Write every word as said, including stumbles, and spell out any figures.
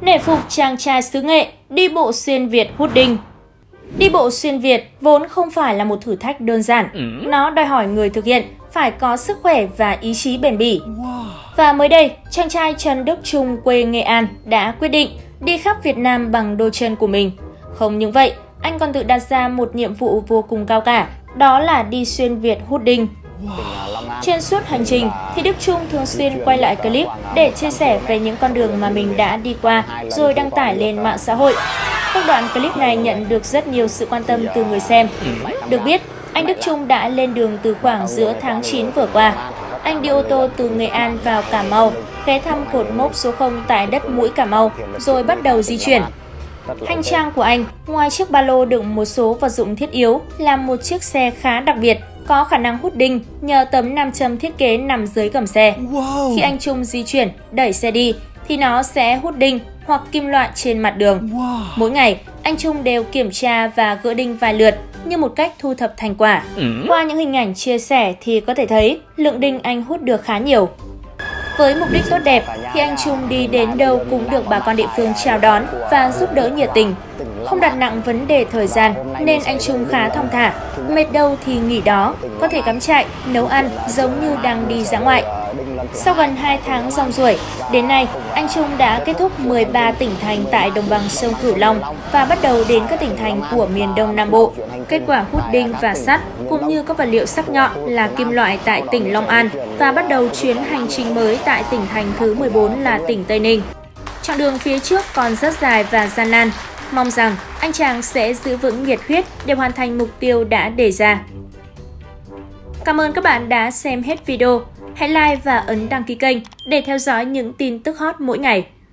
Nể phục chàng trai xứ Nghệ, đi bộ xuyên Việt hút đinh. Đi bộ xuyên Việt vốn không phải là một thử thách đơn giản. Nó đòi hỏi người thực hiện phải có sức khỏe và ý chí bền bỉ. Và mới đây, chàng trai Trần Đức Trung quê Nghệ An đã quyết định đi khắp Việt Nam bằng đôi chân của mình. Không những vậy, anh còn tự đặt ra một nhiệm vụ vô cùng cao cả, đó là đi xuyên Việt hút đinh. Trên suốt hành trình thì Đức Trung thường xuyên quay lại clip để chia sẻ về những con đường mà mình đã đi qua rồi đăng tải lên mạng xã hội. Các đoạn clip này nhận được rất nhiều sự quan tâm từ người xem. Được biết, anh Đức Trung đã lên đường từ khoảng giữa tháng chín vừa qua. Anh đi ô tô từ Nghệ An vào Cà Mau, ghé thăm cột mốc số không tại đất Mũi Cà Mau, rồi bắt đầu di chuyển. Hành trang của anh, ngoài chiếc ba lô đựng một số vật dụng thiết yếu, là một chiếc xe khá đặc biệt, có khả năng hút đinh nhờ tấm nam châm thiết kế nằm dưới gầm xe. Khi anh Trung di chuyển, đẩy xe đi, thì nó sẽ hút đinh hoặc kim loại trên mặt đường. Mỗi ngày, anh Trung đều kiểm tra và gỡ đinh vài lượt như một cách thu thập thành quả. Qua những hình ảnh chia sẻ thì có thể thấy lượng đinh anh hút được khá nhiều. Với mục đích tốt đẹp thì anh Trung đi đến đâu cũng được bà con địa phương chào đón và giúp đỡ nhiệt tình. Không đặt nặng vấn đề thời gian nên anh Trung khá thong thả, mệt đâu thì nghỉ đó, có thể cắm trại, nấu ăn giống như đang đi dã ngoại. Sau gần hai tháng rong ruổi, đến nay anh Trung đã kết thúc mười ba tỉnh thành tại đồng bằng sông Cửu Long và bắt đầu đến các tỉnh thành của miền Đông Nam Bộ. Kết quả hút đinh và sắt cũng như các vật liệu sắc nhọn là kim loại tại tỉnh Long An và bắt đầu chuyến hành trình mới tại tỉnh thành thứ mười bốn là tỉnh Tây Ninh. Chặng đường phía trước còn rất dài và gian nan. Mong rằng anh chàng sẽ giữ vững nhiệt huyết để hoàn thành mục tiêu đã đề ra. Cảm ơn các bạn đã xem hết video. Hãy like và ấn đăng ký kênh để theo dõi những tin tức hot mỗi ngày.